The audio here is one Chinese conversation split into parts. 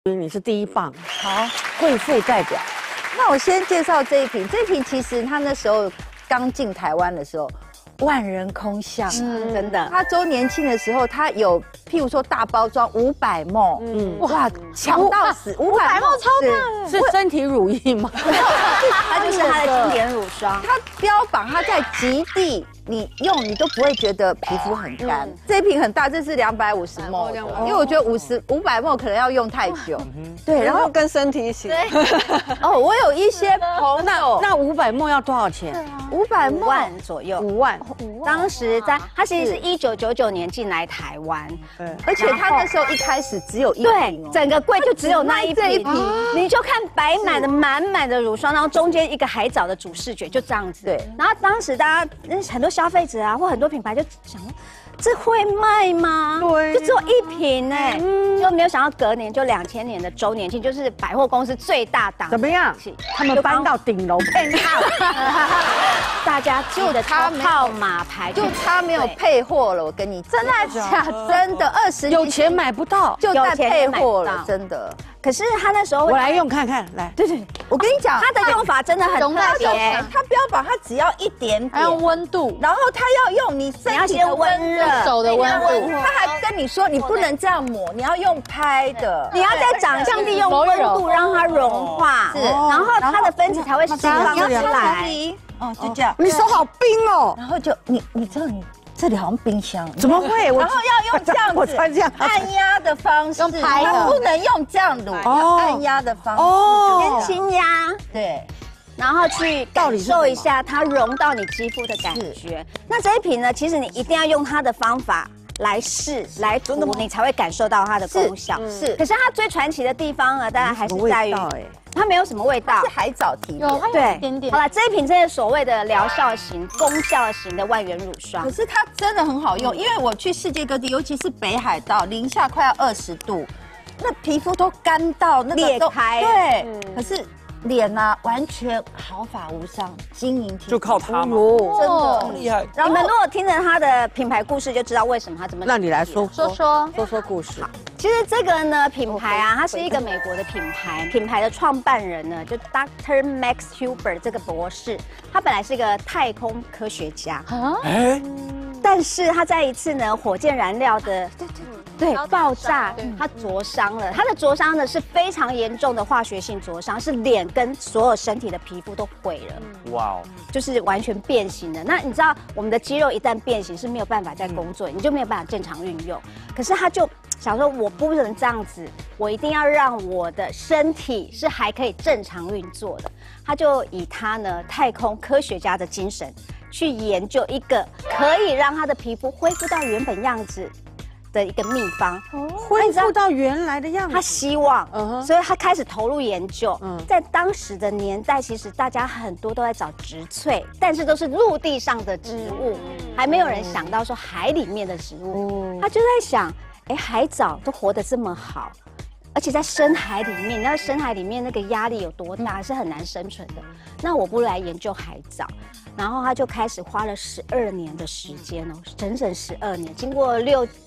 你是第一棒， 好， 贵妇代表。 那我先介绍这一瓶，这一瓶其实它那时候刚进台湾的时候，万人空巷， 真的。 它周年庆的时候，它有譬如说大包装500ml，哇，抢到死，500ml超大， 是身体乳液吗？ 它就是它的经典乳霜， 它标榜它在极地。你用你都不会觉得皮肤很干，这一瓶很大，这是250ml，因为我觉得500ml可能要用太久。对，然后跟身体一起。 哦，我有一些朋友， 那500ml要多少钱 ？500ml 万左右 ，5万。 当时它其实是1999年进来台湾， 而且它那时候一开始只有一瓶对，整个柜就只有那一瓶，你就看摆满了满满的乳霜，然后中间一个海藻的主视觉，就这样子。 对， 然后当时大家很多消费者啊，或很多品牌就想说，这会卖吗？ 对， 就只有一瓶哎，就没有想到隔年就2000年的周年庆，就是百货公司最大档。 怎么样？他们搬到顶楼配套， 大家就的号码牌， 就差没有配货了。我跟你真的假的？ 真的20年有钱买不到， 就在配货了，真的。 可是他那时候， 我来用看看，来， 对对， 我跟你讲， 它的用法真的很特别。 它标榜它只要一点点， 还有温度， 然后它要用你身体的温热， 手的温度。 它还跟你说，你不能这样抹，你要用拍的， 你要在掌上利用温度让它融化，是，然后它的分子才会释放出来。 哦，就这样。 你手好冰哦， 然后就你知道你。这里好像冰箱， 怎么会？ 然后要用这样子， 我穿这样按压的方式，它不能用这样撸，按压的方式， 先轻压， 对， 然后去感受一下它融到你肌肤的感觉。那这一瓶呢，其实你一定要用它的方法来试来涂，你才会感受到它的功效。 是， 可是它最传奇的地方呢，当然还是在于。它没有什么味道， 是海藻提有，它有一点点。 好了，这一瓶真是所谓的疗效型、功效型的万元乳霜。 可是它真的很好用，因为我去世界各地，尤其是北海道，零下快要20度，那皮肤都干到那个裂开。 对，可是脸啊完全毫发无伤，晶莹剔透， 就靠它嘛， 真的厉害。 你们如果听着它的品牌故事，就知道为什么它这么。 那你来说说故事。 其实这个呢，品牌啊，它是一个美国的品牌，品牌的创办人呢，就 Dr. Max Huber 这个博士，他本来是一个太空科学家，但是他在一次呢火箭燃料的对爆炸，他灼伤了，他的灼伤呢是非常严重的化学性灼伤，是脸跟所有身体的皮肤都毁了， 哇哦， 就是完全变形的。那你知道我们的肌肉一旦变形是没有办法再工作，你就没有办法正常运用，可是他就。想说，我不能这样子，我一定要让我的身体是还可以正常运作的。他就以他呢太空科学家的精神，去研究一个可以让他的皮肤恢复到原本样子的一个秘方， 恢复到原来的样子。 他希望，所以他开始投入研究。在当时的年代，其实大家很多都在找植萃，但是都是陆地上的植物，还没有人想到说海里面的植物。他就在想。海藻都活得这么好，而且在深海里面，那深海里面那个压力有多大，是很难生存的。那我不如来研究海藻，然后他就开始花了12年的时间哦，整整12年，经过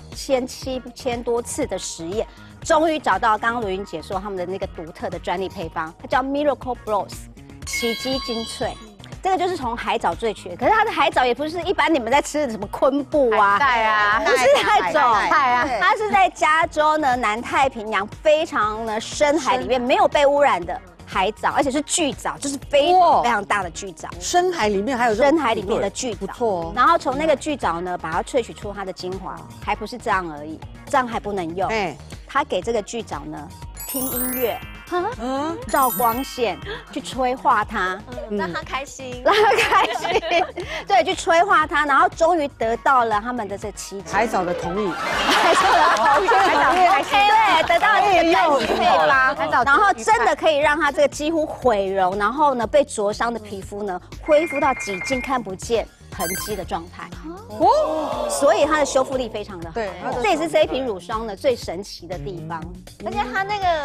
6000、7000多次的实验，终于找到刚刚卢云姐说他们的那个独特的专利配方，它叫 Miracle Broth 奇迹精粹。这个就是从海藻萃取的，可是它的海藻也不是一般你们在吃的什么昆布啊、 带啊， 不是那种菜啊， 它是在加州呢南太平洋非常呢深海里面没有被污染的海藻，而且是巨藻，就是非常大的巨藻。 深海里面还有深海里面的巨藻， 不错哦。 然后从那个巨藻呢，把它萃取出它的精华，还不是这样而已，这样还不能用。他给这个巨藻呢听音乐。照光线去催化它， 让他开心， 让他开心，对，去催化它，然后终于得到了他们的这奇迹。 海藻的同意， 海藻的同意，对，得到这个代替配方，然后真的可以让它这个几乎毁容，然后呢被灼伤的皮肤呢恢复到几近看不见痕迹的状态。所以它的修复力非常的好。对，这也是这一瓶乳霜的最神奇的地方。 而且它那个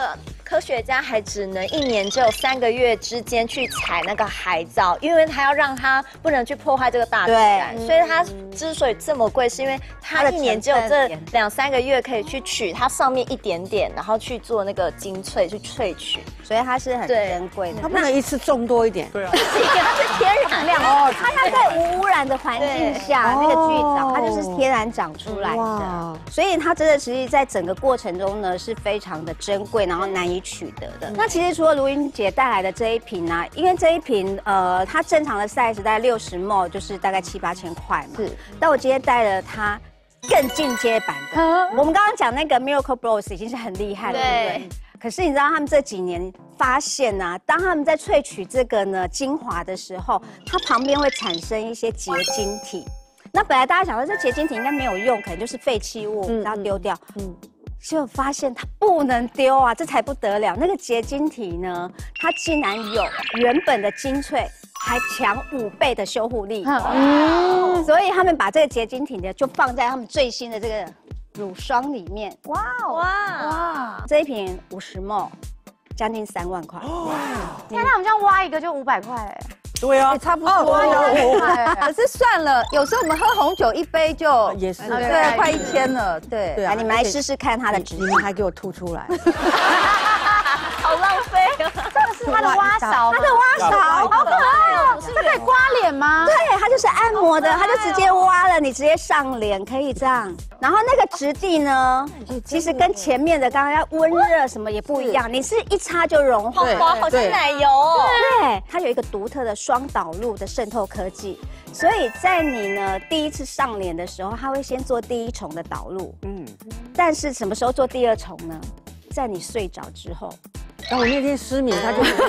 科学家还只能1年只有3个月之间去采那个海藻，因为他要让它不能去破坏这个大自然，所以它之所以这么贵，是因为它1年只有这2、3个月可以去取它上面一点点，然后去做那个精粹去萃取， 所以它是很珍贵的。 它不能一次种多一点。 对啊， 它是天然量哦，它在无污染的环境下，那个巨藻它就是天然长出来的，所以它真的其实在整个过程中呢是非常的珍贵，然后难以取得的。那其实除了卢云姐带来的这一瓶啊，因为这一瓶它正常的 size 大概60 ml， 就是大概7、8千块嘛。是，但我今天带了它更进阶版的。我们刚刚讲那个 Miracle Bros 已经是很厉害了，对不对？可是你知道他们这几年发现啊，当他们在萃取这个呢精华的时候，它旁边会产生一些结晶体。那本来大家想说这结晶体应该没有用，可能就是废弃物，然后丢掉。结果发现它不能丢啊，这才不得了。那个结晶体呢，它竟然有原本的精粹还强5倍的修护力。所以他们把这个结晶体呢，就放在他们最新的这个乳霜里面。哇！这一瓶50 ml， 将近3万块。 天哪，我们这样挖一个就500块哎。 对啊， 差不多。可是算了，有时候我们喝红酒1杯就也是对，快1000了。对， 对啊， 你们来试试看它的质地。 你们还给我吐出来， 好浪费哦！这个是它的挖勺， 它的挖勺， 好可爱哦！这可以刮脸吗？ 对，它就是按摩的，它就直接挖了，你直接上脸，可以这样。然后那个质地呢，其实跟前面的刚刚要温热什么也不一样，你是一擦就融化， 好像奶油哦。 对，它有一个独特的双导入的渗透科技，所以在你呢第一次上脸的时候，它会先做第1重的导入，但是什么时候做第2重呢？在你睡着之后。 然后我那天失眠，他就一直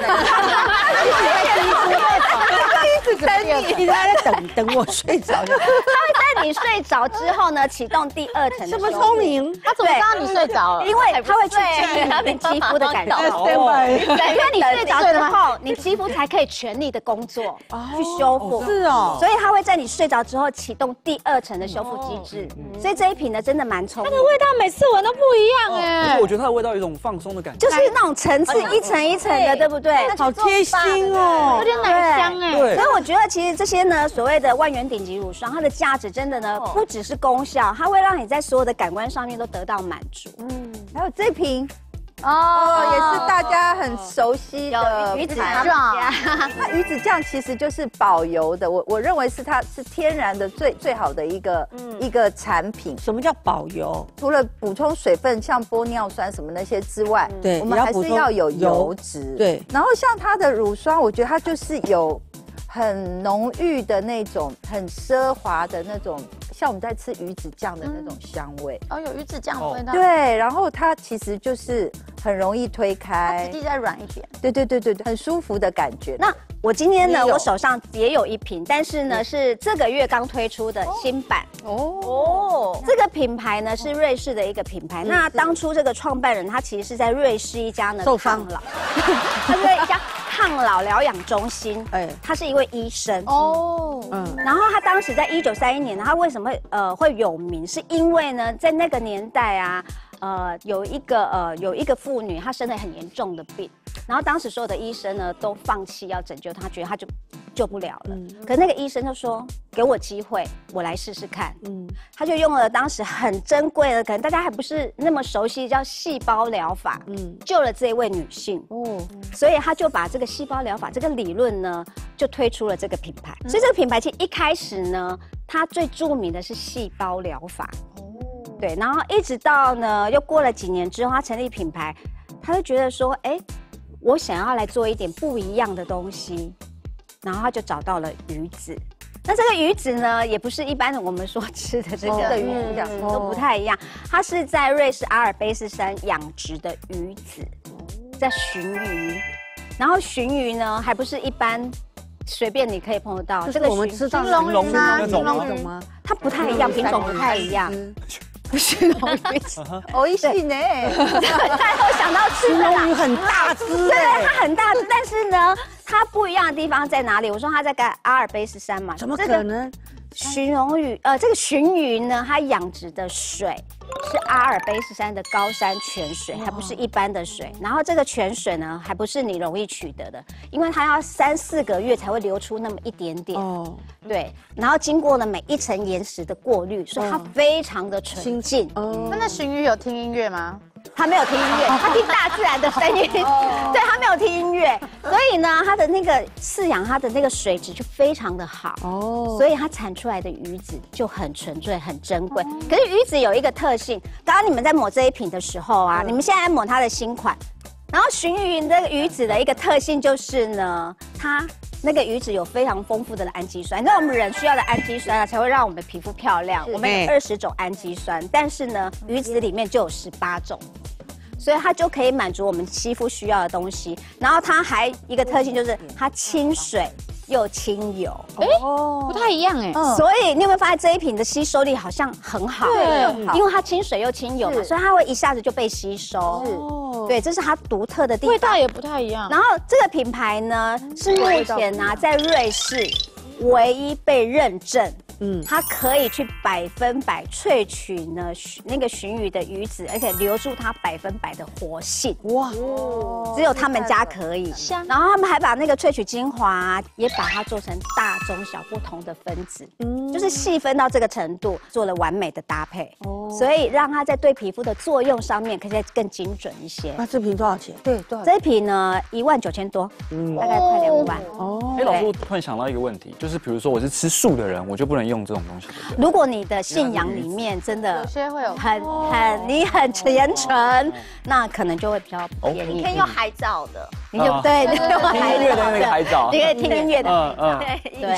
在等我睡着。 它会在你睡着之后呢，启动第2层的。 这么聪明？ 他怎么知道你睡着了？ 因为它会去注意你肌肤的感受。 对， 因为你睡着之后，你肌肤才可以全力的工作去修复。 是哦， 所以它会在你睡着之后启动第2层的修复机制。所以这一瓶呢，真的蛮聪明。 它的味道每次闻都不一样哎。 可是我觉得它的味道有一种放松的感觉， 就是那种层次一层一层的，对不对？ 好贴心哦， 有点奶香哎。 对， 所以我觉得其实这些呢，所谓的万元顶级乳霜，它的价值真的呢，不只是功效，它会让你在所有的感官上面都得到满足。 还有这瓶。也是大家很熟悉的鱼子酱。那鱼子酱其实就是保油的，我认为它是天然的最好的一个产品。 什么叫保油？ 除了补充水分，像玻尿酸什么那些之外， 对， 我们还是要有油脂。 对， 然后像它的乳霜，我觉得它就是有很浓郁的那种，很奢华的那种。像我们在吃鱼子酱的那种香味有鱼子酱的味道。 对，然后它其实就是很容易推开， 质地再软一点。 对，很舒服的感觉。 那我今天呢，我手上也有一瓶，但是呢是这个月刚推出的新版。这个品牌呢是瑞士的一个品牌。那当初这个创办人他其实是在瑞士一家呢抗老，他是一家抗老疗养中心。他是一位医生。然后他当时在1931年，他为什么会有名？是因为呢，在那个年代啊，有一个妇女，她生了很严重的病，然后当时所有的医生呢都放弃要拯救她，觉得她就救不了了。可是那个医生就说：“给我机会，我来试试看。”他就用了当时很珍贵的，可能大家还不是那么熟悉，叫细胞疗法，救了这位女性。所以他就把这个细胞疗法这个理论呢，就推出了这个品牌。所以这个品牌其实一开始呢，它最著名的是细胞疗法。对，然后一直到呢，又过了几年之后，他成立品牌，他就觉得说，我想要来做一点不一样的东西，然后他就找到了鱼子。那这个鱼子呢，也不是一般的我们所吃的这个鱼子，都不太一样。它是在瑞士阿尔卑斯山养殖的鱼子，在鲟鱼。然后鲟鱼呢，还不是一般随便你可以碰得到， 这个我们吃到龙鱼那种吗？ 它不太一样，品种不太一样。 是龙鱼，美味しいね。 太后想到吃的龙鱼很大只， 对，它很大只，但是呢，它不一样的地方在哪里？我说它在阿尔卑斯山嘛， 怎么可能？ 这个鲟鱼呢，它养殖的水是阿尔卑斯山的高山泉水，还不是一般的水。然后这个泉水呢，还不是你容易取得的，因为它要3、4个月才会流出那么一点点。哦，对。然后经过了每一层岩石的过滤，所以它非常的纯净。 那鲟鱼有听音乐吗？ 他没有听音乐，他听大自然的声音。对，他没有听音乐，所以呢，他的那个饲养它的那个水质就非常的好。所以它产出来的鱼子就很纯粹、很珍贵。可是鱼子有一个特性，刚刚你们在抹这一瓶的时候啊，你们现在抹它的新款，然后鲟鱼这个鱼子的一个特性就是呢，它那个鱼子有非常丰富的氨基酸，你知道我们人需要的氨基酸啊，才会让我们的皮肤漂亮。我们有20种氨基酸，但是呢，鱼子里面就有18种。所以它就可以满足我们肌肤需要的东西，然后它还一个特性就是它亲水又亲油， 不太一样哎。 所以你有没有发现这一瓶的吸收力好像很好？对，因为它亲水又亲油嘛，所以它会一下子就被吸收。对，这是它独特的地方。 味道也不太一样。 然后这个品牌呢，是目前呢在瑞士唯一被认证。它可以去100%萃取呢那个鲟鱼的鱼子，而且留住它100%的活性。哇，只有他们家可以。然后他们还把那个萃取精华也把它做成大中小不同的分子，就是细分到这个程度，做了完美的搭配。所以让它在对皮肤的作用上面可以再更精准一些。 那这瓶多少钱？对，多少？ 这一瓶呢19000多，大概快2万。 老师，我突然想到一个问题，就是比如说我是吃素的人，我就不能用这种东西，对不对？ 如果你的信仰里面真的有些会有你很虔诚，那可能就会比较便宜。 你可以用海藻的， 你就对， 听音乐的那个海藻， 你可以听音乐的，对。